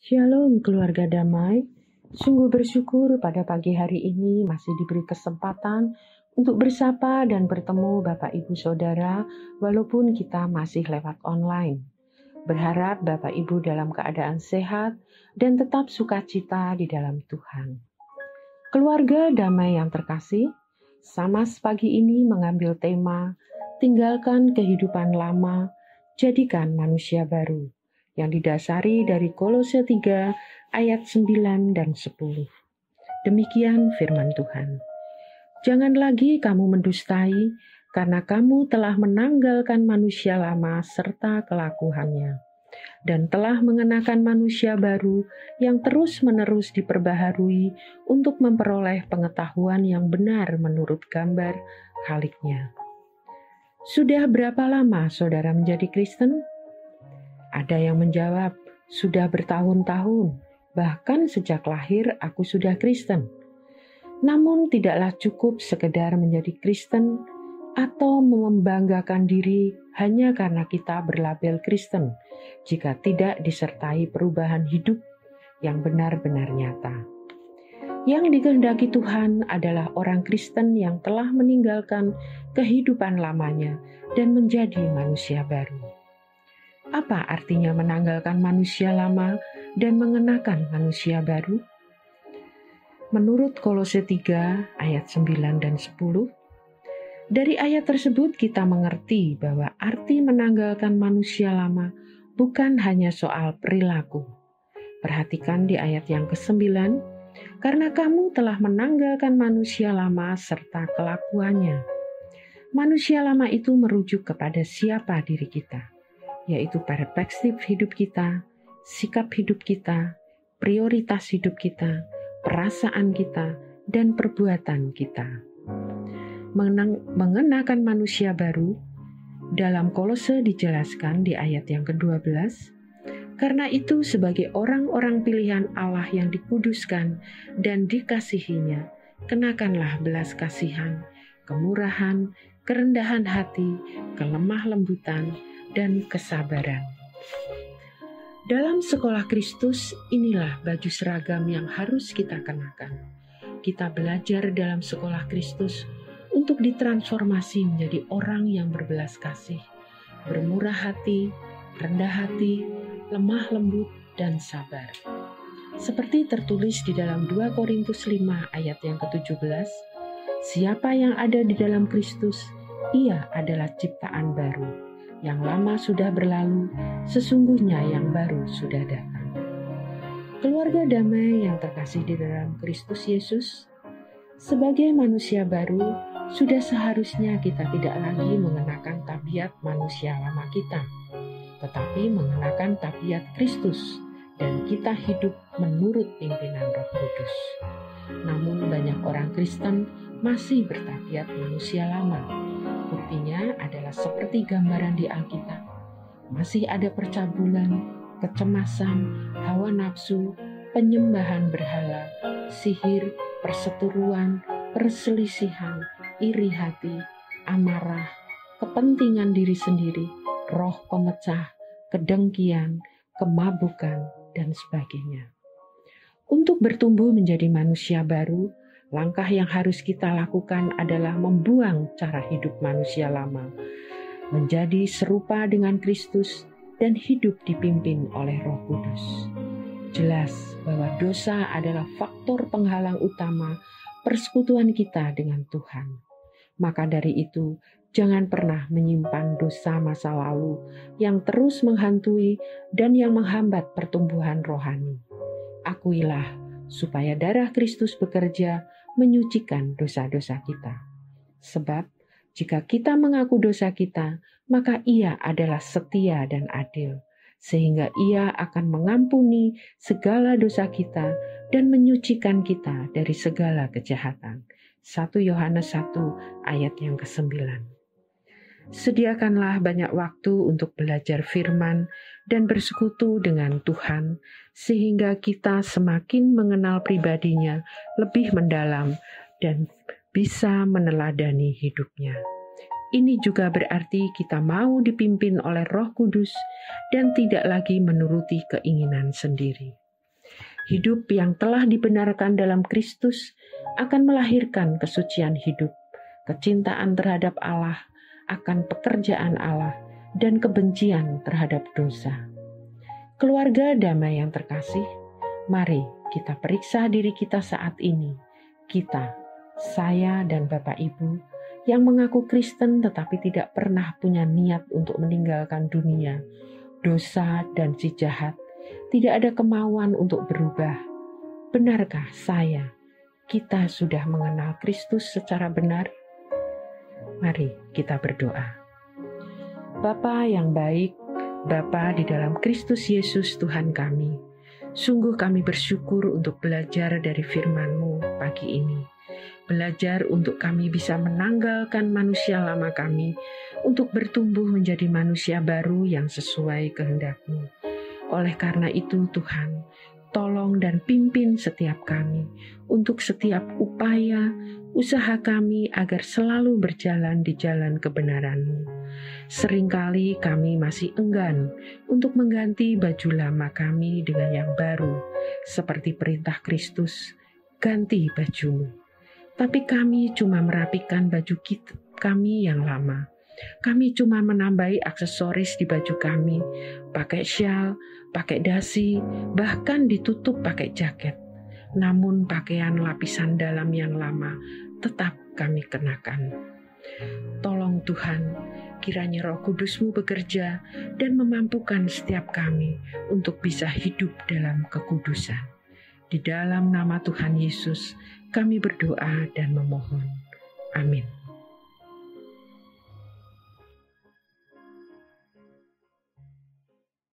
Shalom keluarga damai, sungguh bersyukur pada pagi hari ini masih diberi kesempatan untuk bersapa dan bertemu Bapak Ibu Saudara walaupun kita masih lewat online. Berharap Bapak Ibu dalam keadaan sehat dan tetap sukacita di dalam Tuhan. Keluarga damai yang terkasih, Samas pagi ini mengambil tema tinggalkan kehidupan lama, jadikan manusia baru, yang didasari dari Kolose 3 ayat 9 dan 10. Demikian firman Tuhan. Jangan lagi kamu mendustai, karena kamu telah menanggalkan manusia lama serta kelakuannya, dan telah mengenakan manusia baru yang terus-menerus diperbaharui untuk memperoleh pengetahuan yang benar menurut gambar Khaliknya. Sudah berapa lama saudara menjadi Kristen? Ada yang menjawab, sudah bertahun-tahun, bahkan sejak lahir aku sudah Kristen. Namun tidaklah cukup sekedar menjadi Kristen atau membanggakan diri hanya karena kita berlabel Kristen, jika tidak disertai perubahan hidup yang benar-benar nyata. Yang dikehendaki Tuhan adalah orang Kristen yang telah meninggalkan kehidupan lamanya dan menjadi manusia baru. Apa artinya menanggalkan manusia lama dan mengenakan manusia baru? Menurut Kolose 3 ayat 9 dan 10, dari ayat tersebut kita mengerti bahwa arti menanggalkan manusia lama bukan hanya soal perilaku. Perhatikan di ayat yang ke-9, karena kamu telah menanggalkan manusia lama serta kelakuannya. Manusia lama itu merujuk kepada siapa diri kita, yaitu perspektif hidup kita, sikap hidup kita, prioritas hidup kita, perasaan kita, dan perbuatan kita. Mengenakan manusia baru, dalam Kolose dijelaskan di ayat yang ke-12, karena itu sebagai orang-orang pilihan Allah yang dikuduskan dan dikasihinya, kenakanlah belas kasihan, kemurahan, kerendahan hati, kelemah lembutan, dan kesabaran. Dalam sekolah Kristus, inilah baju seragam yang harus kita kenakan. Kita belajar dalam sekolah Kristus untuk ditransformasi menjadi orang yang berbelas kasih, bermurah hati, rendah hati, lemah lembut, dan sabar. Seperti tertulis di dalam 2 Korintus 5 ayat yang ke-17, siapa yang ada di dalam Kristus, ia adalah ciptaan baru. Yang lama sudah berlalu, sesungguhnya yang baru sudah datang. Keluarga damai yang terkasih di dalam Kristus Yesus, sebagai manusia baru, sudah seharusnya kita tidak lagi mengenakan tabiat manusia lama kita, tetapi mengenakan tabiat Kristus, dan kita hidup menurut pimpinan Roh Kudus. Namun banyak orang Kristen masih bertabiat manusia lama. Buktinya adalah seperti gambaran di Alkitab. Masih ada percabulan, kecemasan, hawa nafsu, penyembahan berhala, sihir, perseteruan, perselisihan, iri hati, amarah, kepentingan diri sendiri, roh pemecah, kedengkian, kemabukan, dan sebagainya. Untuk bertumbuh menjadi manusia baru, langkah yang harus kita lakukan adalah membuang cara hidup manusia lama, menjadi serupa dengan Kristus, dan hidup dipimpin oleh Roh Kudus. Jelas bahwa dosa adalah faktor penghalang utama persekutuan kita dengan Tuhan. Maka dari itu, jangan pernah menyimpan dosa masa lalu yang terus menghantui dan yang menghambat pertumbuhan rohani. Akuilah supaya darah Kristus bekerja menyucikan dosa-dosa kita. Sebab jika kita mengaku dosa kita, maka Ia adalah setia dan adil, sehingga Ia akan mengampuni segala dosa kita dan menyucikan kita dari segala kejahatan. 1 Yohanes 1 ayat yang ke-9. Sediakanlah banyak waktu untuk belajar firman dan bersekutu dengan Tuhan, sehingga kita semakin mengenal pribadinya lebih mendalam dan bisa meneladani hidupnya. Ini juga berarti kita mau dipimpin oleh Roh Kudus dan tidak lagi menuruti keinginan sendiri. Hidup yang telah dibenarkan dalam Kristus akan melahirkan kesucian hidup, kecintaan terhadap Allah, akan pekerjaan Allah, dan kebencian terhadap dosa. Keluarga damai yang terkasih, mari kita periksa diri kita saat ini. Kita, saya dan Bapak Ibu, yang mengaku Kristen tetapi tidak pernah punya niat untuk meninggalkan dunia, dosa dan si jahat, tidak ada kemauan untuk berubah. Benarkah kita sudah mengenal Kristus secara benar? Mari kita berdoa. Bapa yang baik, Bapa di dalam Kristus Yesus Tuhan kami, sungguh kami bersyukur untuk belajar dari firman-Mu pagi ini. Belajar untuk kami bisa menanggalkan manusia lama kami untuk bertumbuh menjadi manusia baru yang sesuai kehendak-Mu. Oleh karena itu Tuhan, tolong dan pimpin setiap kami untuk setiap upaya, usaha kami agar selalu berjalan di jalan kebenaran-Mu. Seringkali kami masih enggan untuk mengganti baju lama kami dengan yang baru, seperti perintah Kristus, ganti bajumu. Tapi kami cuma merapikan baju kami yang lama. Kami cuma menambahi aksesoris di baju kami, pakai syal, pakai dasi, bahkan ditutup pakai jaket. Namun pakaian lapisan dalam yang lama tetap kami kenakan. Tolong Tuhan, kiranya Roh Kudus-Mu bekerja dan memampukan setiap kami untuk bisa hidup dalam kekudusan. Di dalam nama Tuhan Yesus, kami berdoa dan memohon. Amin.